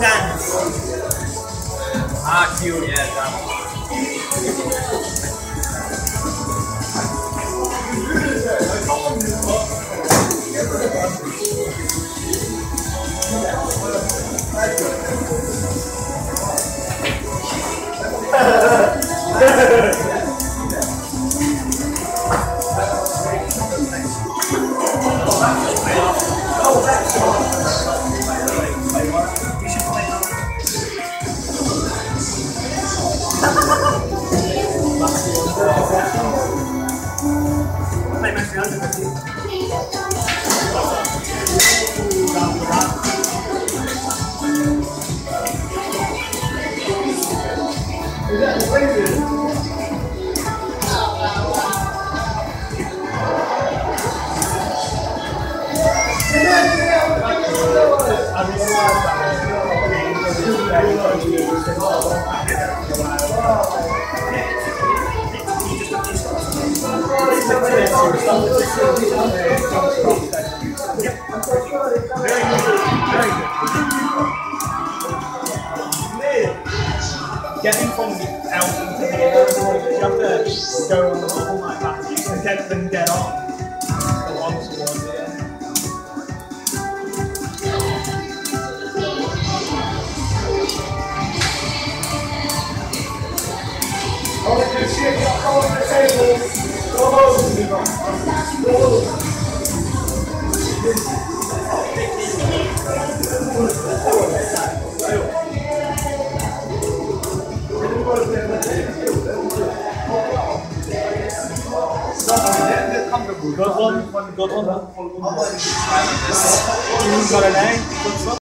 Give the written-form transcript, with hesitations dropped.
dance. Ah, cute. Yeah, dance. Getting from the out into the air, you have to go on the bubble like that to get them dead on. Along towards the air. Oh, you can see it, go on the table. Good one. Got an A.